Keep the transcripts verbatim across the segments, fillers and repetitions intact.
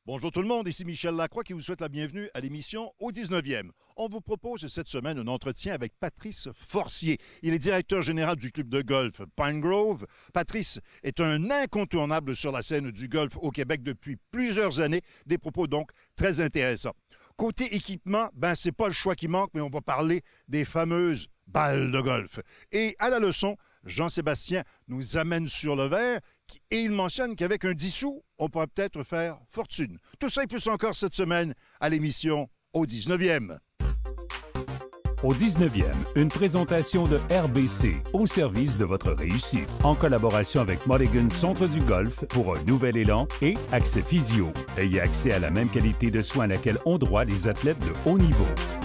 Bonjour tout le monde, ici Michel Lacroix qui vous souhaite la bienvenue à l'émission au dix-neuvième. On vous propose cette semaine un entretien avec Patrice Forcier. Il est directeur général du club de golf Pine Grove. Patrice est un incontournable sur la scène du golf au Québec depuis plusieurs années. Des propos donc très intéressants. Côté équipement, ben c'est pas le choix qui manque, mais on va parler des fameuses balles de golf. Et à la leçon, Jean-Sébastien nous amène sur le verre et il mentionne qu'avec un dix sous, on pourrait peut-être faire fortune. Tout ça et plus encore cette semaine à l'émission au dix-neuvième. Au dix-neuvième, une présentation de R B C au service de votre réussite. En collaboration avec Mulligan Centre du Golf pour un nouvel élan et Accès Physio. Ayez accès à la même qualité de soins à laquelle ont droit les athlètes de haut niveau.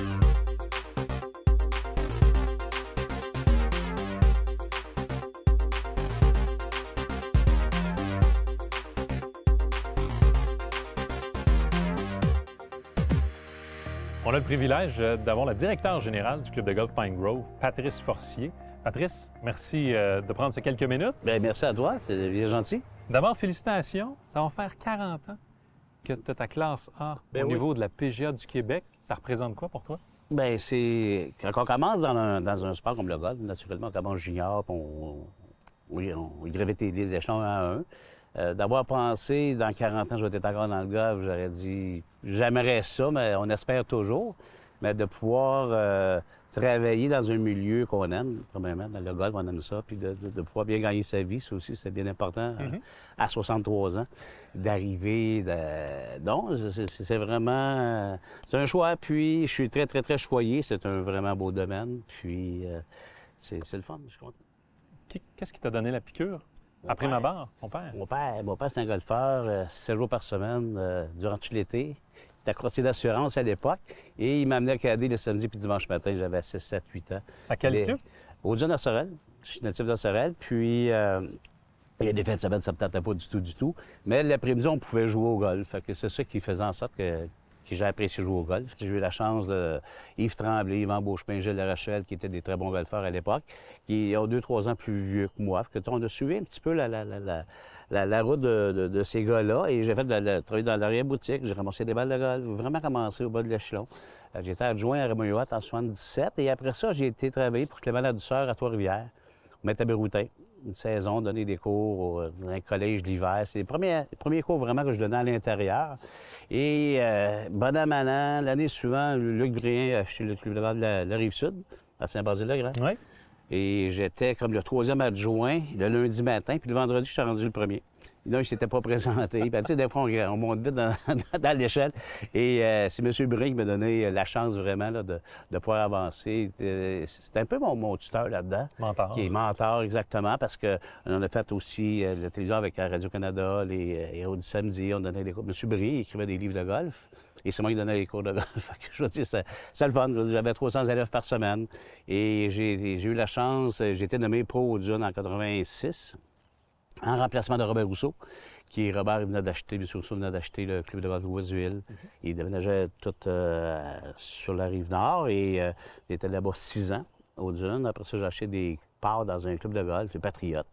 On a le privilège d'avoir la directeur générale du club de golf Pine Grove, Patrice Forcier. Patrice, merci de prendre ces quelques minutes. Bien, merci à toi, c'est bien gentil. D'abord, félicitations. Ça va faire quarante ans que tu as ta classe A Bien au oui. niveau de la P G A du Québec. Ça représente quoi pour toi? Bien, c'est... Quand on commence dans un, dans un sport comme le golf, naturellement, on commence junior, puis on, on, on, on gravite les échelons un à un. Euh, D'avoir pensé, dans quarante ans, je vais être encore dans le golf, j'aurais dit, j'aimerais ça, mais on espère toujours. Mais de pouvoir euh, travailler dans un milieu qu'on aime, premièrement, dans le golf, on aime ça, puis de, de, de pouvoir bien gagner sa vie, ça aussi, c'est bien important, mm-hmm. euh, à soixante-trois ans, d'arriver, de... donc, c'est vraiment, c'est un choix, puis je suis très, très, très choyé, c'est un vraiment beau domaine, puis euh, c'est le fun, je suis content. Qu'est-ce qui t'a donné la piqûre? Après ma barre, mon père? Mon père, mon père c'est un golfeur, euh, sept jours par semaine, euh, durant tout l'été. Il était courtier d'assurance à l'époque. Et il m'amenait à cader le samedi puis dimanche matin. J'avais six, sept, huit ans. À quel Les... club? Au Dune à Sorel. Je suis natif de Sorel. Puis, euh, il y a des fins de semaine, ça ne me tentait pas du tout, du tout. Mais l'après-midi, on pouvait jouer au golf. C'est ça qui faisait en sorte que... que j'ai apprécié jouer au golf. J'ai eu la chance de Yves Tremblay, Yvan Beauchemin, Gilles Larochelle, qui étaient des très bons golfeurs à l'époque, qui ont deux, trois ans plus vieux que moi. Que, on a suivi un petit peu la, la, la, la, la, la route de, de, de ces gars-là. Et j'ai fait de la, travailler dans l'arrière-boutique, j'ai ramassé des balles de golf, vraiment commencé au bas de l'échelon. J'étais adjoint à Raymond Huot en soixante-dix-sept. Et après ça, j'ai été travailler pour Clément Ladouceur à Trois-Rivières, au Métabéroutin. Une saison, donner des cours dans un collège l'hiver. C'est les premiers, les premiers cours vraiment que je donnais à l'intérieur. Et euh, bon an, mal an, l'année suivante, Luc Brien a acheté le club de golf de la, la Rive-Sud, à Saint-Basile-le-Grand. Oui. Et j'étais comme le troisième adjoint le lundi matin, puis le vendredi, je suis rendu le premier. Là, il ne s'était pas présenté. Puis, tu sais, des fois, on, on monte vite dans, dans l'échelle. Et euh, c'est M. Brien qui m'a donné la chance vraiment là, de, de pouvoir avancer. C'était un peu mon, mon tuteur là-dedans. Mentor. Qui est mentor, exactement, parce qu'on a fait aussi euh, la télévision avec Radio-Canada, les Héros du samedi. On donnait des cours. M. Brien écrivait des livres de golf. Et c'est moi qui donnais les cours de golf. Je veux dire, c'est le fun. J'avais trois cents élèves par semaine. Et j'ai eu la chance, j'ai été nommé pro au Dune en quatre-vingt-six. En remplacement de Robert Rousseau, qui est Robert, il venait d'acheter, M. Rousseau venait d'acheter le club de golf de Westhuil. Mm-hmm. Il déménageait tout euh, sur la Rive-Nord et euh, il était là-bas six ans au Dune. Après ça, j'ai acheté des parts dans un club de golf, le Patriote.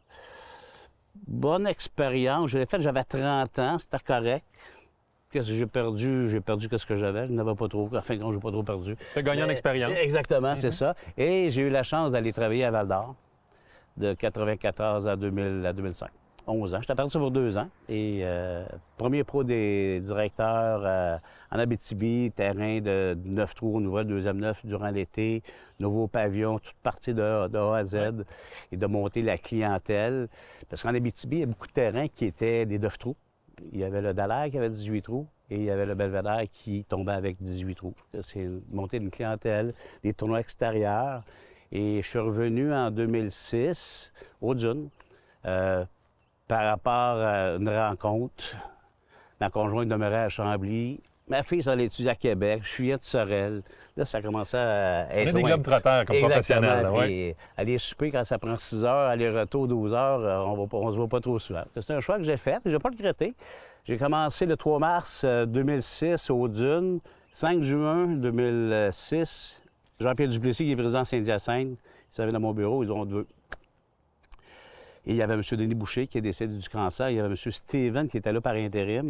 Bonne expérience. Je l'ai faite, j'avais trente ans, c'était correct. Qu'est-ce que j'ai perdu? J'ai perdu qu'est-ce que j'avais. Je n'avais pas trop. Enfin, quand je n'ai pas trop perdu. Tu as gagné en expérience. Exactement, mm-hmm. C'est ça. Et j'ai eu la chance d'aller travailler à Val-d'Or de quatre-vingt-quatorze à deux mille, à deux mille cinq. onze ans. J'étais parti pour deux ans. Et euh, premier pro des directeurs euh, en Abitibi, terrain de neuf trous, nouvelle deuxième neuf durant l'été, nouveau pavillon, toute partie de, de A à Z, ouais. Et de monter la clientèle. Parce qu'en Abitibi, il y a beaucoup de terrains qui étaient des neuf trous. Il y avait le Dallaire qui avait dix-huit trous et il y avait le Belvédère qui tombait avec dix-huit trous. C'est monter une clientèle, des tournois extérieurs. Et je suis revenu en deux mille six au Dune euh, par rapport à une rencontre. Ma conjointe demeurait à Chambly. Ma fille s'en allait étudier à Québec. Je suis de Sorel. Là, ça commençait à être... On a des globetrotters comme professionnels. Oui. Aller souper quand ça prend six heures, aller-retour douze heures, on ne se voit pas trop souvent. C'est un choix que j'ai fait et je n'ai pas regretté. J'ai commencé le trois mars deux mille six au Dune. cinq juin deux mille six... Jean-Pierre Duplessis, qui est président de Saint-Hyacinthe, il savait dans mon bureau, ils ont deux. Et il y avait M. Denis Boucher, qui est décédé du cancer. Il y avait M. Steven, qui était là par intérim.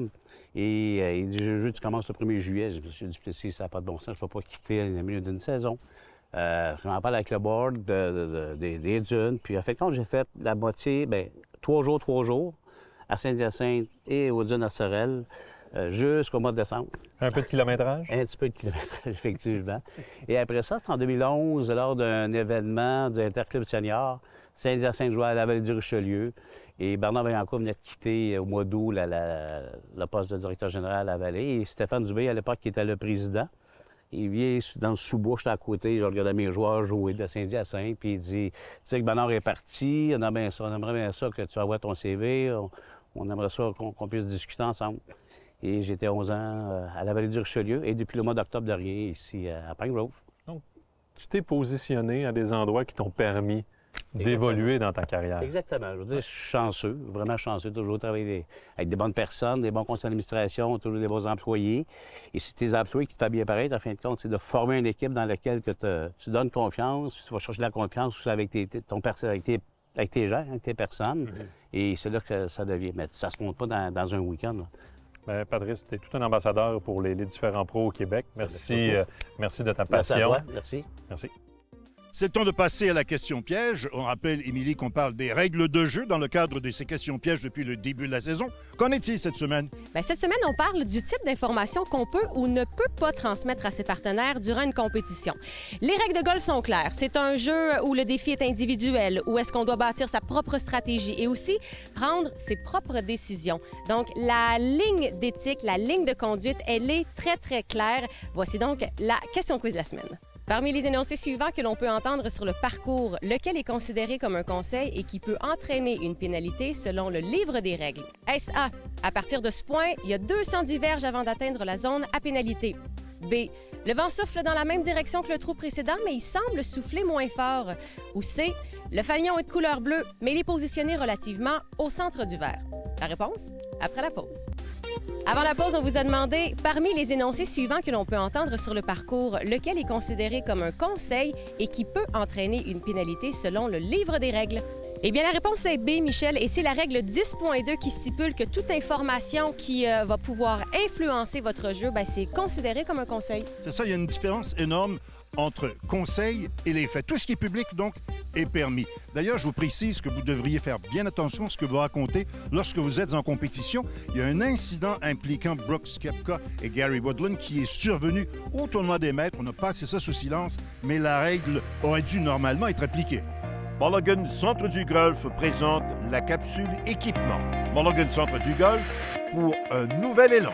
Et euh, il dit, jeu, tu commences le premier juillet. Je me suis dit, Duplessis, ça n'a pas de bon sens, je ne vais pas quitter le milieu d'une saison. Euh, je m'en parle avec le board de, de, de, de, des dunes. Puis, en fait, quand j'ai fait la moitié, bien, trois jours, trois jours, à Saint-Hyacinthe et aux dunes à Sorel, euh, jusqu'au mois de décembre. Un peu de kilométrage? Un petit peu de kilométrage, effectivement. Et après ça, c'est en deux mille onze, lors d'un événement d'Interclub Senior, Saint-Hyacinthe jouait à la Vallée du Richelieu. Et Bernard Vaillancourt venait de quitter au mois d'août la, la, le poste de directeur général à la Vallée. Et Stéphane Dubé, à l'époque, qui était le président, il vient dans le sous-bois, j'étais à côté, je regardais mes joueurs jouer de Saint-Hyacinthe, puis il dit, tu sais que Bernard est parti, on, a bien ça, on aimerait bien ça que tu envoies ton C V, on, on aimerait ça qu'on qu'on puisse discuter ensemble. Et j'étais onze ans à la Vallée du Richelieu, et depuis le mois d'octobre dernier, ici à Pine Grove. Donc, tu t'es positionné à des endroits qui t'ont permis d'évoluer dans ta carrière. Exactement. Je veux dire, je suis chanceux, vraiment chanceux, toujours travailler avec des bonnes personnes, des bons conseils d'administration, toujours des bons employés. Et c'est tes employés qui te font bien paraître, en fin de compte, c'est de former une équipe dans laquelle que te, tu donnes confiance, tu vas chercher de la confiance avec tes, ton, avec tes, avec tes gens, avec tes personnes. Mm-hmm. Et c'est là que ça devient. Mais ça se monte pas dans, dans un week-end. Bien, Patrice, tu es tout un ambassadeur pour les, les différents pros au Québec. Merci, merci, euh, merci de ta passion. Merci à toi. Merci. Merci. C'est le temps de passer à la question piège. On rappelle, Émilie, qu'on parle des règles de jeu dans le cadre de ces questions pièges depuis le début de la saison. Qu'en est-il cette semaine? Bien, cette semaine, on parle du type d'informations qu'on peut ou ne peut pas transmettre à ses partenaires durant une compétition. Les règles de golf sont claires. C'est un jeu où le défi est individuel, où est-ce qu'on doit bâtir sa propre stratégie et aussi prendre ses propres décisions. Donc, la ligne d'éthique, la ligne de conduite, elle est très, très claire. Voici donc la question quiz de la semaine. Parmi les énoncés suivants que l'on peut entendre sur le parcours, lequel est considéré comme un conseil et qui peut entraîner une pénalité selon le livre des règles? Est-ce A? À partir de ce point, il y a deux cents dix verges avant d'atteindre la zone à pénalité. B. Le vent souffle dans la même direction que le trou précédent, mais il semble souffler moins fort. Ou C. Le fanion est de couleur bleue, mais il est positionné relativement au centre du verre. La réponse? Après la pause. Avant la pause, on vous a demandé, parmi les énoncés suivants que l'on peut entendre sur le parcours, lequel est considéré comme un conseil et qui peut entraîner une pénalité selon le livre des règles? Eh bien, la réponse est B, Michel, et c'est la règle dix point deux qui stipule que toute information qui euh, va pouvoir influencer votre jeu, bien, c'est considéré comme un conseil. C'est ça, il y a une différence énorme entre conseil et les faits. Tout ce qui est public, donc, est permis. D'ailleurs, je vous précise que vous devriez faire bien attention à ce que vous racontez lorsque vous êtes en compétition. Il y a un incident impliquant Brooks Koepka et Gary Woodland qui est survenu au tournoi des maîtres. On a passé ça sous silence, mais la règle aurait dû normalement être appliquée. Mulligan Centre du Golf présente la capsule équipement. Mulligan Centre du Golf pour un nouvel élan.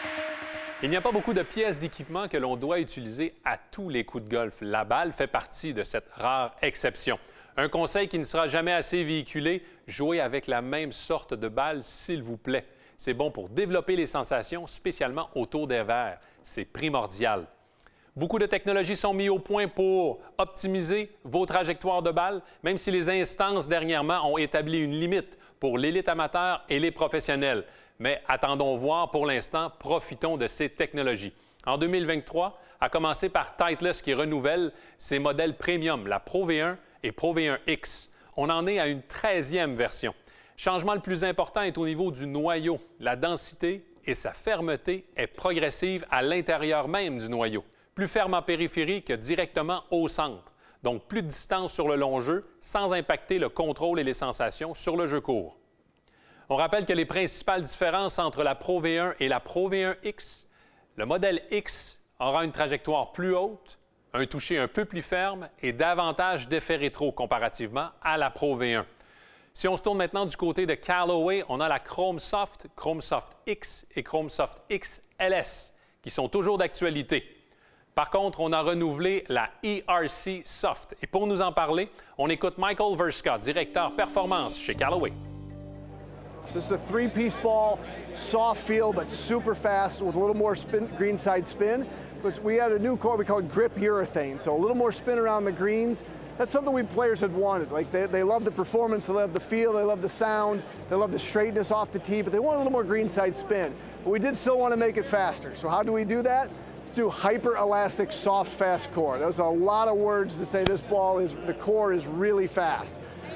Il n'y a pas beaucoup de pièces d'équipement que l'on doit utiliser à tous les coups de golf. La balle fait partie de cette rare exception. Un conseil qui ne sera jamais assez véhiculé, jouez avec la même sorte de balle, s'il vous plaît. C'est bon pour développer les sensations, spécialement autour des verres. C'est primordial. Beaucoup de technologies sont mises au point pour optimiser vos trajectoires de balles, même si les instances dernièrement ont établi une limite pour l'élite amateur et les professionnels. Mais attendons voir pour l'instant, profitons de ces technologies. En deux mille vingt-trois, à commencer par Titleist qui renouvelle ses modèles premium, la Pro V un et Pro V un X. On en est à une treizième version. Changement le plus important est au niveau du noyau. La densité et sa fermeté est progressive à l'intérieur même du noyau. Plus ferme en périphérie que directement au centre. Donc plus de distance sur le long jeu sans impacter le contrôle et les sensations sur le jeu court. On rappelle que les principales différences entre la Pro V un et la Pro V un X, le modèle X aura une trajectoire plus haute, un toucher un peu plus ferme et davantage d'effets rétro comparativement à la Pro V un. Si on se tourne maintenant du côté de Callaway, on a la Chrome Soft, Chrome Soft X et Chrome Soft X L S qui sont toujours d'actualité. Par contre, on a renouvelé la E R C Soft. Et pour nous en parler, on écoute Michael Verska, directeur performance chez Callaway. This is a three-piece ball, soft feel, but super fast with a little more spin, greenside spin. But we had a new core we call grip urethane, so a little more spin around the greens. That's something we players had wanted. Like they, they love the performance, they love the feel, they love the sound, they love the straightness off the tee, but they want a little more greenside spin. But we did still want to make it faster. So how do we do that? Do hyper-elastic, soft, fast core. There's a lot of words to say this ball is, the core is really fast.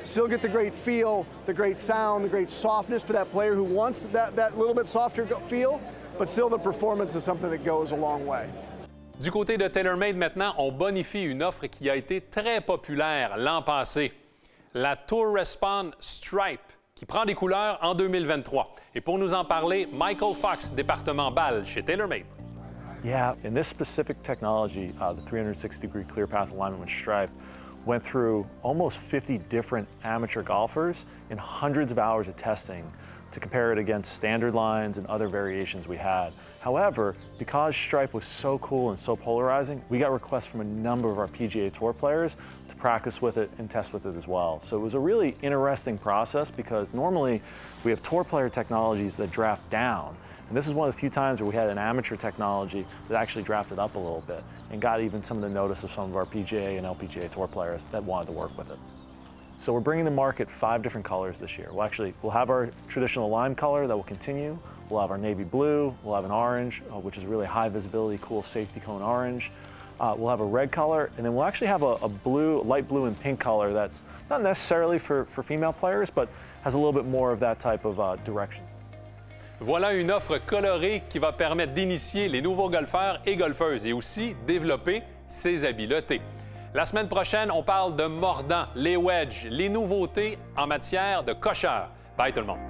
still get the great feel, the great sound, the great softness for that player who wants that, that little bit softer feel, but still the performance is something that goes a long way. Du côté de TaylorMade maintenant, on bonifie une offre qui a été très populaire l'an passé. La Tour Respond Stripe, qui prend des couleurs en deux mille vingt-trois. Et pour nous en parler, Michael Fox, département balle chez TaylorMade. Yeah, in this specific technology, uh, the three sixty degree clear path alignment with Stripe went through almost fifty different amateur golfers and hundreds of hours of testing to compare it against standard lines and other variations we had. However, because Stripe was so cool and so polarizing, we got requests from a number of our P G A Tour players to practice with it and test with it as well. So it was a really interesting process because normally we have tour player technologies that draft down. And this is one of the few times where we had an amateur technology that actually drafted up a little bit and got even some of the notice of some of our P G A and L P G A Tour players that wanted to work with it. So we're bringing to market five different colors this year. We'll actually, we'll have our traditional lime color that will continue. We'll have our navy blue. We'll have an orange, uh, which is really high visibility, cool safety cone orange. Uh, we'll have a red color, and then we'll actually have a, a blue, light blue and pink color that's not necessarily for, for female players, but has a little bit more of that type of uh, direction. Voilà une offre colorée qui va permettre d'initier les nouveaux golfeurs et golfeuses et aussi développer ses habiletés. La semaine prochaine, on parle de mordants, les wedges, les nouveautés en matière de cocheur. Bye tout le monde!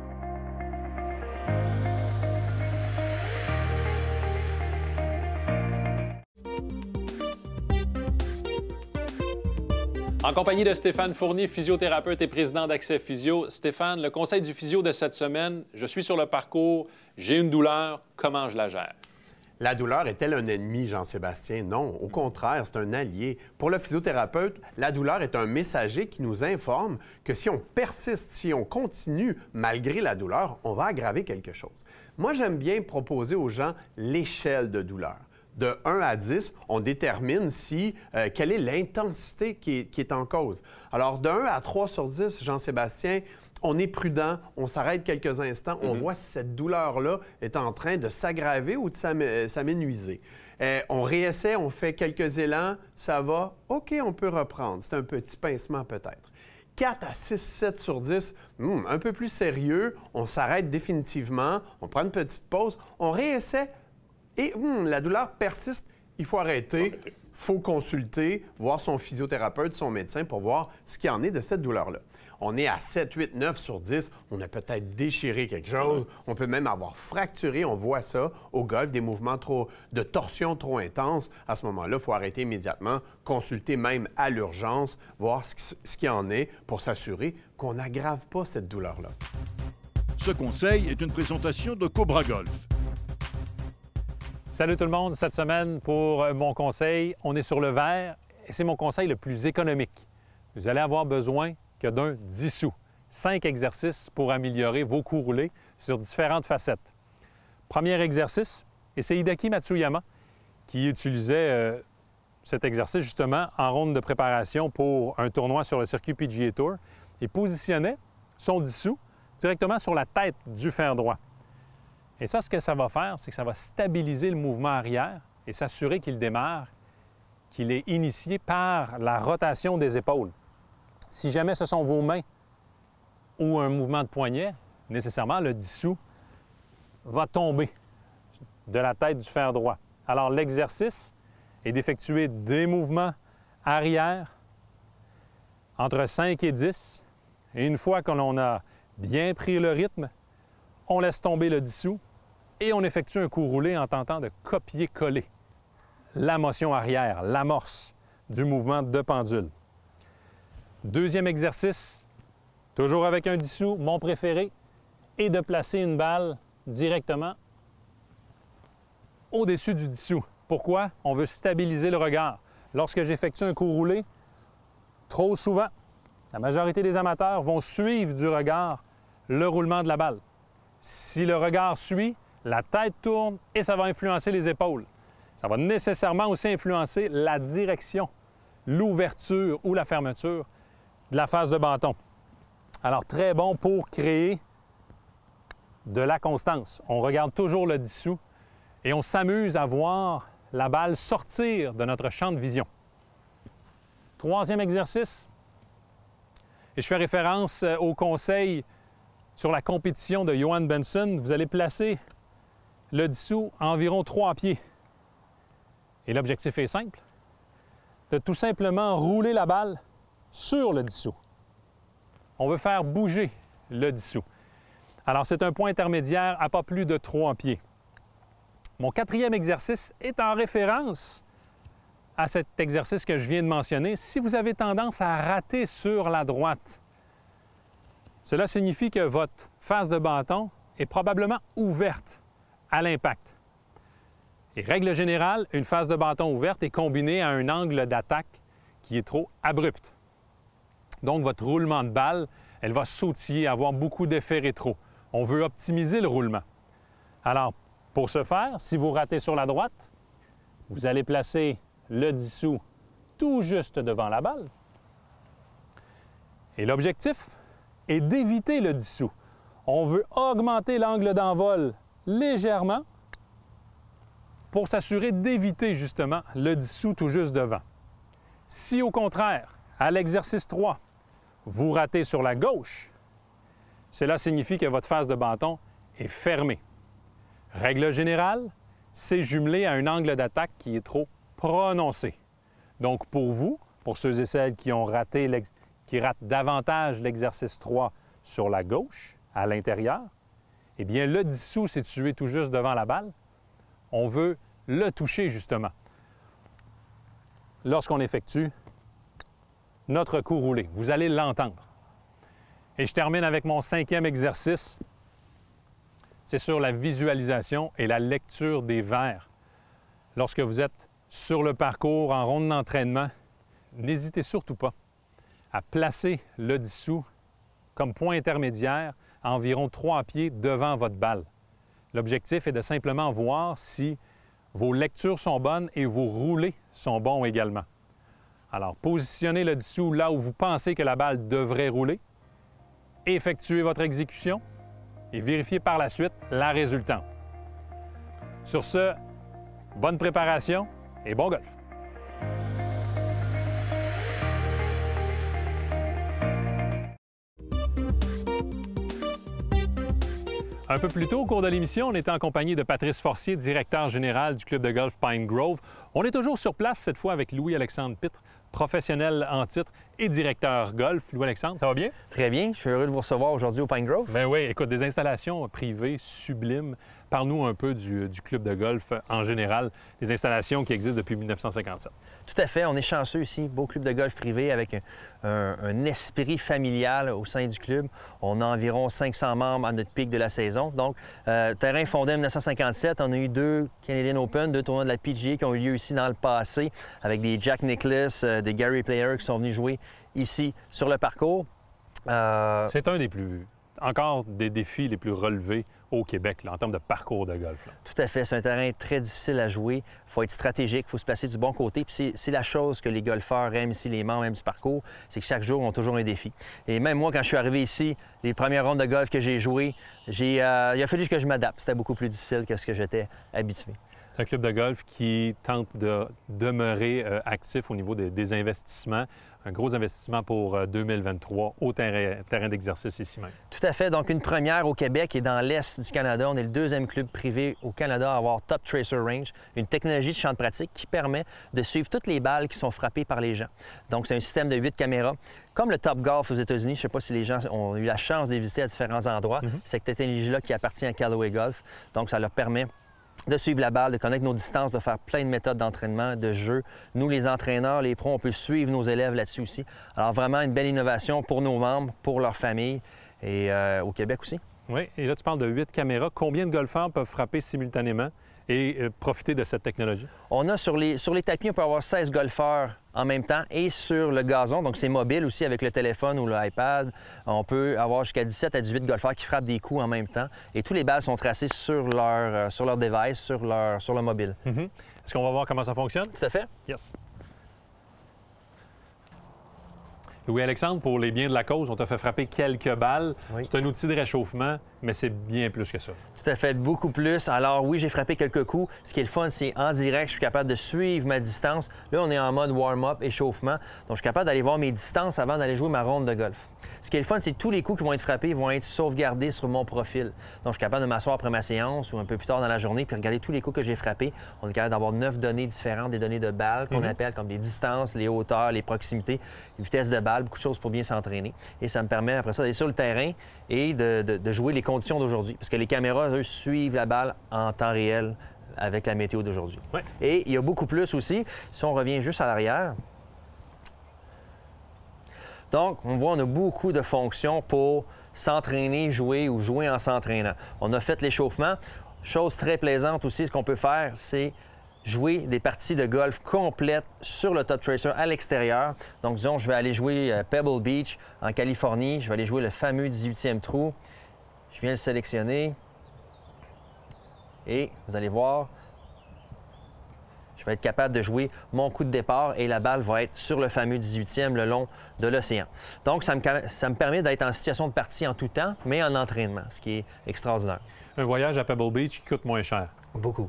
En compagnie de Stéphane Fournier, physiothérapeute et président d'Accès Physio. Stéphane, le conseil du physio de cette semaine, je suis sur le parcours, j'ai une douleur, comment je la gère? La douleur est-elle un ennemi, Jean-Sébastien? Non, au contraire, c'est un allié. Pour le physiothérapeute, la douleur est un messager qui nous informe que si on persiste, si on continue malgré la douleur, on va aggraver quelque chose. Moi, j'aime bien proposer aux gens l'échelle de douleur. De un à dix, on détermine si, euh, quelle est l'intensité qui est, qui est en cause. Alors, de un à trois sur dix, Jean-Sébastien, on est prudent, on s'arrête quelques instants, on mm-hmm. voit si cette douleur-là est en train de s'aggraver ou de s'amenuiser. Euh, on réessaie, on fait quelques élans, ça va, OK, on peut reprendre. C'est un petit pincement peut-être. quatre à six, sept sur dix, hmm, un peu plus sérieux, on s'arrête définitivement, on prend une petite pause, on réessaie et hmm, la douleur persiste, il faut arrêter. Il faut consulter, voir son physiothérapeute, son médecin pour voir ce qu'il y en est de cette douleur-là. On est à sept, huit, neuf sur dix, on a peut-être déchiré quelque chose, on peut même avoir fracturé, on voit ça au golf, des mouvements trop, de torsion trop intenses. À ce moment-là, il faut arrêter immédiatement, consulter même à l'urgence, voir ce, ce qu'il y en est pour s'assurer qu'on n'aggrave pas cette douleur-là. Ce conseil est une présentation de Cobra Golf. Salut tout le monde, cette semaine pour mon conseil, on est sur le vert et c'est mon conseil le plus économique. Vous allez avoir besoin que d'un dix sous. Cinq exercices pour améliorer vos coups roulés sur différentes facettes. Premier exercice, et c'est Hideki Matsuyama qui utilisait euh, cet exercice justement en ronde de préparation pour un tournoi sur le circuit P G A Tour. Il positionnait son dix sous directement sur la tête du fer droit. Et ça, ce que ça va faire, c'est que ça va stabiliser le mouvement arrière et s'assurer qu'il démarre, qu'il est initié par la rotation des épaules. Si jamais ce sont vos mains ou un mouvement de poignet, nécessairement, le dix sous va tomber de la tête du fer droit. Alors, l'exercice est d'effectuer des mouvements arrière entre cinq et dix. Et une fois que l'on a bien pris le rythme, on laisse tomber le dix sous et on effectue un coup roulé en tentant de copier-coller la motion arrière, l'amorce du mouvement de pendule. Deuxième exercice, toujours avec un dix sous, mon préféré, est de placer une balle directement au-dessus du dix sous. Pourquoi? On veut stabiliser le regard. Lorsque j'effectue un coup roulé, trop souvent, la majorité des amateurs vont suivre du regard le roulement de la balle. Si le regard suit, la tête tourne et ça va influencer les épaules. Ça va nécessairement aussi influencer la direction, l'ouverture ou la fermeture de la face de bâton. Alors, très bon pour créer de la constance. On regarde toujours le dix sous et on s'amuse à voir la balle sortir de notre champ de vision. Troisième exercice, Et je fais référence au conseil sur la compétition de Johan Benson. Vous allez placer le dissous à environ trois pieds. Et l'objectif est simple, de tout simplement rouler la balle sur le dissous. On veut faire bouger le dissous. Alors, c'est un point intermédiaire à pas plus de trois pieds. Mon quatrième exercice est en référence à cet exercice que je viens de mentionner. Si vous avez tendance à rater sur la droite, cela signifie que votre face de bâton est probablement ouverte à l'impact. Et règle générale, une face de bâton ouverte est combinée à un angle d'attaque qui est trop abrupt. Donc, votre roulement de balle, elle va sautiller, avoir beaucoup d'effets rétro. On veut optimiser le roulement. Alors, pour ce faire, si vous ratez sur la droite, vous allez placer le dissous tout juste devant la balle. Et l'objectif est d'éviter le dissous. On veut augmenter l'angle d'envol légèrement pour s'assurer d'éviter justement le dissous tout juste devant. Si au contraire, à l'exercice trois, vous ratez sur la gauche, cela signifie que votre face de bâton est fermée. Règle générale, c'est jumelé à un angle d'attaque qui est trop prononcé. Donc pour vous, pour ceux et celles qui ont raté, qui ratent davantage l'exercice trois sur la gauche, à l'intérieur, eh bien le dissous situé tout juste devant la balle, on veut le toucher justement lorsqu'on effectue notre coup roulé. Vous allez l'entendre. Et je termine avec mon cinquième exercice. C'est sur la visualisation et la lecture des vers. Lorsque vous êtes sur le parcours en ronde d'entraînement, n'hésitez surtout pas à placer le dissous comme point intermédiaire à environ trois pieds devant votre balle. L'objectif est de simplement voir si vos lectures sont bonnes et vos roulés sont bons également. Alors, positionnez le dissous là où vous pensez que la balle devrait rouler, effectuez votre exécution et vérifiez par la suite la résultante. Sur ce, bonne préparation et bon golf! Un peu plus tôt, au cours de l'émission, on était en compagnie de Patrice Forcier, directeur général du club de golf Pine Grove. On est toujours sur place, cette fois avec Louis-Alexandre Pitre, professionnel en titre et directeur golf. Louis-Alexandre, ça va bien? Très bien. Je suis heureux de vous recevoir aujourd'hui au Pine Grove. Ben oui, écoute, des installations privées sublimes. Parle-nous un peu du, du club de golf en général, des installations qui existent depuis mille neuf cent cinquante-sept. Tout à fait. On est chanceux ici. Beau club de golf privé avec un, un, un esprit familial au sein du club. On a environ cinq cents membres à notre pic de la saison. Donc, euh, terrain fondé en mille neuf cent cinquante-sept. On a eu deux Canadian Open, deux tournois de la P G A qui ont eu lieu ici dans le passé avec des Jack Nicklaus, euh, des Gary Player qui sont venus jouer ici sur le parcours. Euh... C'est un des plus... encore des défis les plus relevés au Québec là, en termes de parcours de golf. Là. Tout à fait. C'est un terrain très difficile à jouer. Il faut être stratégique, il faut se placer du bon côté. Puis c'est la chose que les golfeurs aiment ici, les membres aiment du parcours, c'est que chaque jour, ont toujours un défi. Et même moi, quand je suis arrivé ici, les premières rondes de golf que j'ai jouées, j'ai, euh, il a fallu que je m'adapte. C'était beaucoup plus difficile que ce que j'étais habitué. Un club de golf qui tente de demeurer euh, actif au niveau des, des investissements. Un gros investissement pour euh, deux mille vingt-trois au terrain, terrain d'exercice ici même. Tout à fait. Donc, une première au Québec et dans l'Est du Canada. On est le deuxième club privé au Canada à avoir Top Tracer Range, une technologie de champ de pratique qui permet de suivre toutes les balles qui sont frappées par les gens. Donc, c'est un système de huit caméras. Comme le Top Golf aux États-Unis, je ne sais pas si les gens ont eu la chance de visiter à différents endroits. Mm-hmm. Cette technologie-là qui appartient à Callaway Golf. Donc, ça leur permet de suivre la balle, de connaître nos distances, de faire plein de méthodes d'entraînement, de jeu. Nous, les entraîneurs, les pros, on peut suivre nos élèves là-dessus aussi. Alors vraiment, une belle innovation pour nos membres, pour leurs familles et euh, au Québec aussi. Oui, et là, tu parles de huit caméras. Combien de golfeurs peuvent frapper simultanément et euh, profiter de cette technologie? On a sur les, sur les tapis, on peut avoir seize golfeurs en même temps et sur le gazon, donc c'est mobile aussi avec le téléphone ou l'iPad. On peut avoir jusqu'à dix-sept à dix-huit golfeurs qui frappent des coups en même temps et tous les balles sont tracées sur leur, euh, sur leur device, sur, leur, sur le mobile. Mm-hmm. Est-ce qu'on va voir comment ça fonctionne? Tout à fait. Yes. Louis-Alexandre, pour les biens de la cause, on t'a fait frapper quelques balles. Oui. C'est un outil de réchauffement, mais c'est bien plus que ça. Tout à fait, beaucoup plus. Alors oui, j'ai frappé quelques coups. Ce qui est le fun, c'est en direct, je suis capable de suivre ma distance. Là, on est en mode warm-up, échauffement. Donc, je suis capable d'aller voir mes distances avant d'aller jouer ma ronde de golf. Ce qui est le fun, c'est que tous les coups qui vont être frappés vont être sauvegardés sur mon profil. Donc, je suis capable de m'asseoir après ma séance ou un peu plus tard dans la journée puis regarder tous les coups que j'ai frappés. On est capable d'avoir neuf données différentes, des données de balles qu'on Mm-hmm. appelle comme des distances, les hauteurs, les proximités, les vitesses de balles, beaucoup de choses pour bien s'entraîner. Et ça me permet après ça d'aller sur le terrain et de, de, de jouer les conditions d'aujourd'hui. Parce que les caméras, eux, suivent la balle en temps réel avec la météo d'aujourd'hui. Ouais. Et il y a beaucoup plus aussi. Si on revient juste à l'arrière, donc, on voit, on a beaucoup de fonctions pour s'entraîner, jouer ou jouer en s'entraînant. On a fait l'échauffement. Chose très plaisante aussi, ce qu'on peut faire, c'est jouer des parties de golf complètes sur le Top Tracer à l'extérieur. Donc, disons, je vais aller jouer à Pebble Beach en Californie. Je vais aller jouer le fameux dix-huitième trou. Je viens le sélectionner. Et vous allez voir, je vais être capable de jouer mon coup de départ et la balle va être sur le fameux dix-huitième le long de l'océan. Donc, ça me, ça me permet d'être en situation de partie en tout temps, mais en entraînement, ce qui est extraordinaire. Un voyage à Pebble Beach qui coûte moins cher. Beaucoup.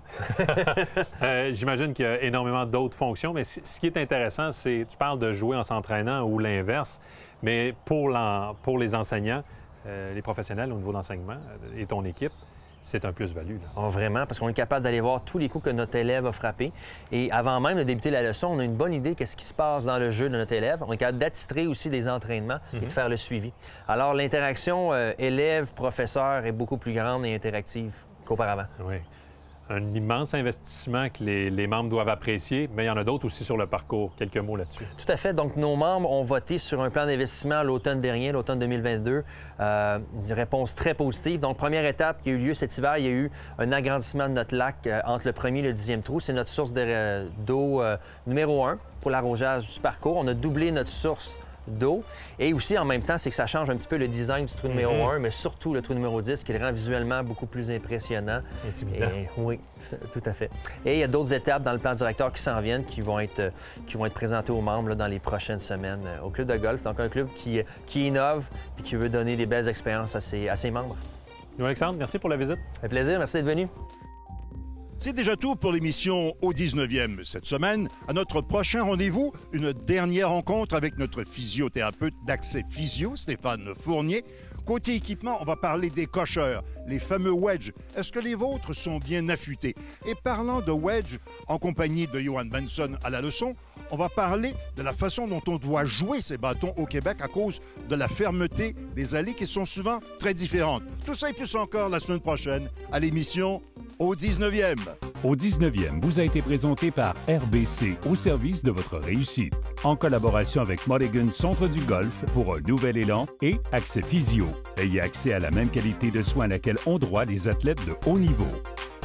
euh, J'imagine qu'il y a énormément d'autres fonctions, mais ce qui est intéressant, c'est, tu parles de jouer en s'entraînant ou l'inverse, mais pour, pour les enseignants, euh, les professionnels au niveau de l'enseignement euh, et ton équipe, c'est un plus-value. Oh, vraiment, parce qu'on est capable d'aller voir tous les coups que notre élève a frappés. Et avant même de débuter la leçon, on a une bonne idée de ce qui se passe dans le jeu de notre élève. On est capable d'attitrer aussi des entraînements mm-hmm. et de faire le suivi. Alors, l'interaction euh, élève-professeur est beaucoup plus grande et interactive qu'auparavant. Oui. Un immense investissement que les, les membres doivent apprécier, mais il y en a d'autres aussi sur le parcours. Quelques mots là-dessus. Tout à fait. Donc, nos membres ont voté sur un plan d'investissement l'automne dernier, l'automne deux mille vingt-deux. Euh, une réponse très positive. Donc, première étape qui a eu lieu cet hiver, il y a eu un agrandissement de notre lac euh, entre le premier et le dixième trou. C'est notre source d'eau euh, numéro un pour l'arrosage du parcours. On a doublé notre source d'eau. Et aussi, en même temps, c'est que ça change un petit peu le design du trou numéro Mm-hmm. un, mais surtout le trou numéro dix, qui le rend visuellement beaucoup plus impressionnant. Intimidant. Et, oui, tout à fait. Et il y a d'autres étapes dans le plan directeur qui s'en viennent, qui vont être, qui vont être présentées aux membres là, dans les prochaines semaines euh, au club de golf. Donc, un club qui, qui innove et qui veut donner des belles expériences à ses, à ses membres. Alexandre, merci pour la visite. Ça fait plaisir. Merci d'être venu. C'est déjà tout pour l'émission au dix-neuvième cette semaine. À notre prochain rendez-vous, une dernière rencontre avec notre physiothérapeute d'Accès Physio, Stéphane Fournier. Côté équipement, on va parler des cocheurs, les fameux wedges. Est-ce que les vôtres sont bien affûtés? Et parlant de wedge, en compagnie de Johan Benson à la leçon, on va parler de la façon dont on doit jouer ces bâtons au Québec à cause de la fermeté des allées qui sont souvent très différentes. Tout ça et plus encore la semaine prochaine à l'émission au dix-neuvième. Au dix-neuvième vous a été présenté par R B C au service de votre réussite, en collaboration avec Mulligan Centre du Golf pour un nouvel élan et Accès Physio. Ayez accès à la même qualité de soins à laquelle ont droit les athlètes de haut niveau.